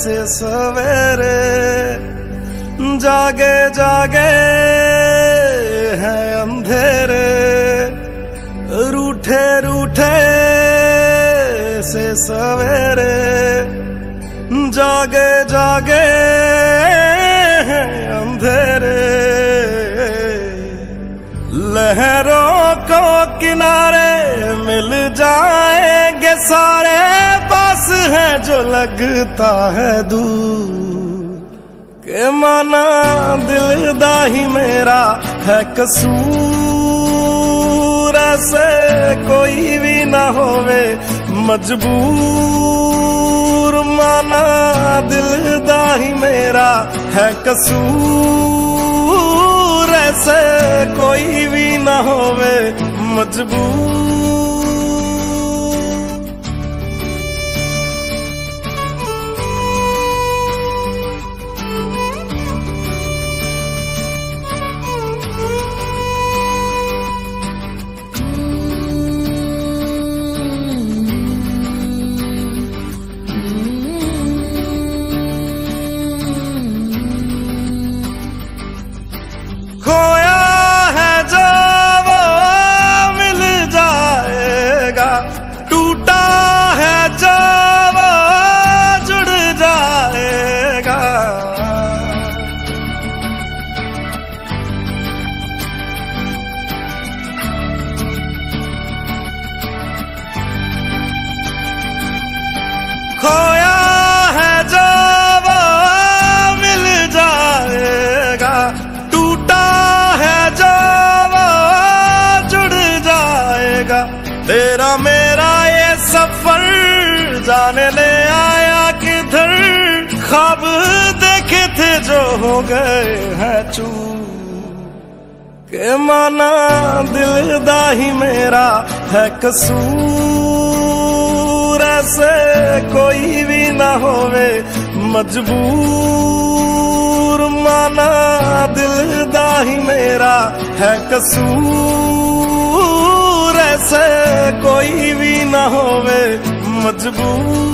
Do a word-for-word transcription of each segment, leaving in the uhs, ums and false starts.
से सवेरे जागे जागे हैं अंधेरे, रूठे रूठे से सवेरे जागे जागे हैं अंधेरे। लहरों को किनारे मिल जाएंगे सारे, पास है जो लगता है दूर। के माना दिलदा ही मेरा है कसूर, ऐसे कोई भी ना होवे मजबूर। माना दिलदा ही मेरा है कसूर, ऐसे कोई भी ना होवे मजबूर। खोया है जो वो मिल जाएगा, टूटा है जो वो जुड़ जाएगा। खोया है जो वो मिल जाएगा, तेरा मेरा ये सफर जाने ले आया किधर। ख्वाब देखे थे जो हो गए हैं चूर। के माना दिलदा ही मेरा है कसूर, ऐसे कोई भी ना होवे मजबूर। माना दिलदा ही मेरा है कसूर, ऐसे कोई भी ना होवे मजबूर।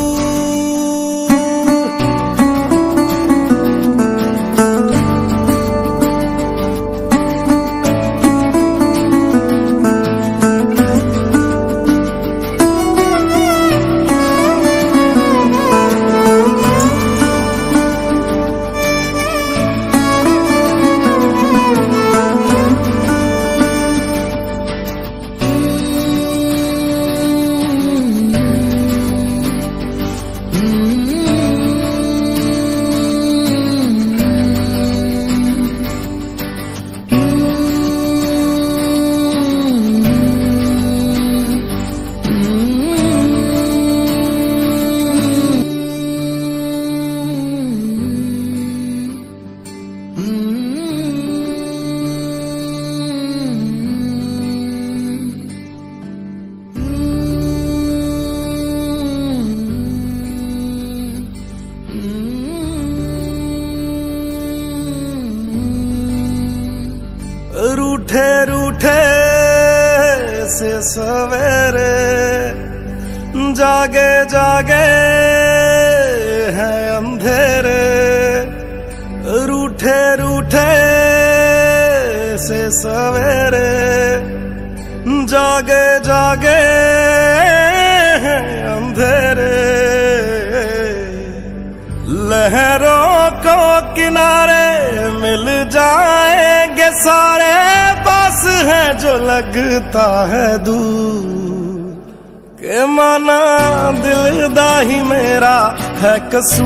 रूठे रूठे से सवेरे जागे जागे हैं अंधेरे, रूठे रूठे से सवेरे जागे जागे हैं अंधेरे। लहरों को किनारे मिल जाएंगे सारे, पास है जो लगता है दूर। के माना दिलदा ही मेरा है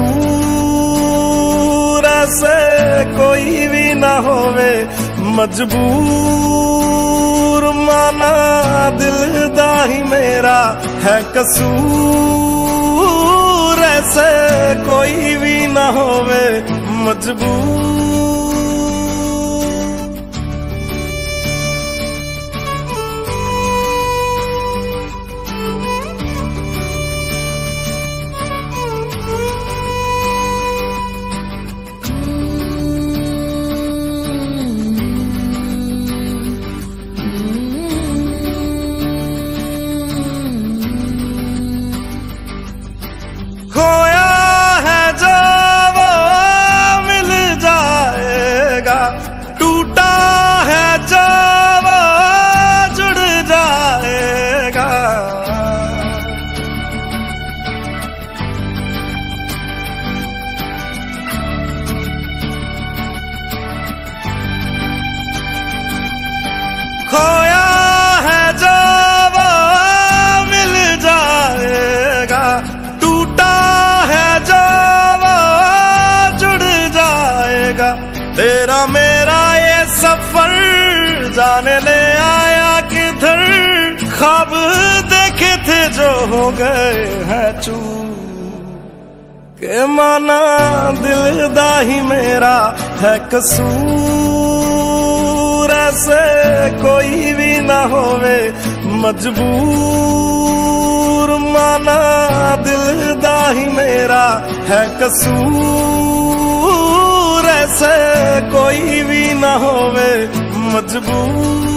कसूर, ऐसे कोई भी ना होवे मजबूर। माना दिलदा ही मेरा है कसूर, ऐसे कोई भी ना होवे मजबूर। खोया है जो तेरा मेरा ये सफर जाने ले आया किधर, ख्वाब देखे थे जो हो गए हैं चू के माना दिल दा ही मेरा है कसूर, ऐसे कोई भी ना होवे मजबूर, माना दिल दा ही मेरा है कसूर, ऐसे कोई भी ना होवे मजबूर।